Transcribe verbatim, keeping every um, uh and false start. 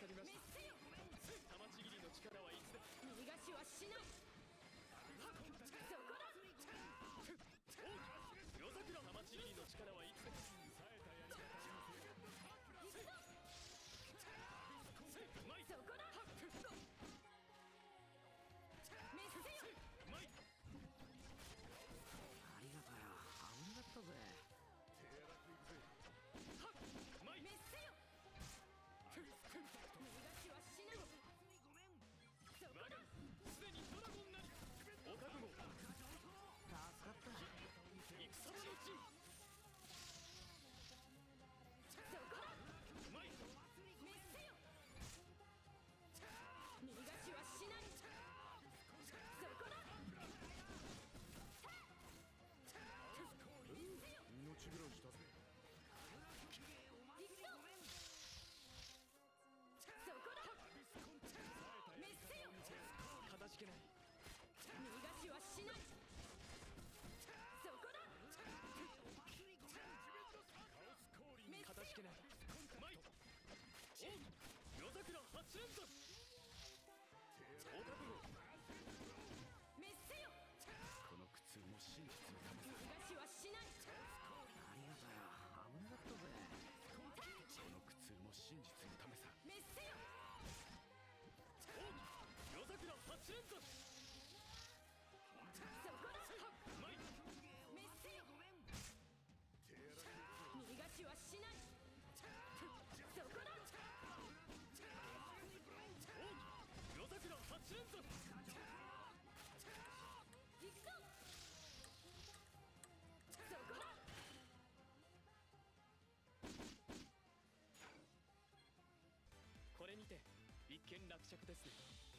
りました。 滅せよ。 玉ちぎりの力はいつでも逃がしはしない。そこだ。 夜桜玉ちぎりの力はいつでも冴えたやり方を見せる。 行くぞ。 うまい。 そこだ。滅せよ。 うまい。 ありがとよ。危なかったぜ。 手荒くいくぜ。 うまい。 滅せよ。逃がしはしない。そこ我がだ。 すでにドラゴンなりお覚悟。 助かった。 戦場の陣。 そこだ。 うまい。 滅せよ。逃がしはしない。そこだ。滅せよ。 命拾いしたぜ。 行くぞ。そこだ。滅せよ。 かたじけない。 逃がしはしない。そこだ。 かたじけない。うまい。おう夜桜八連続。お覚悟。 滅せよ。 この苦痛も真実のためさ。 逃がしはしない。 ありがとよ。危なかったぜ。 この苦痛も真実のためさ。 滅せよ。 おう夜桜八連続。 そこだ。 うまい。 滅せよ。 手荒くいくぜ。 逃がしはしない。そこだ。 おう夜桜八連続。 行くぞ。そこだ。 これにて一件落着ですね。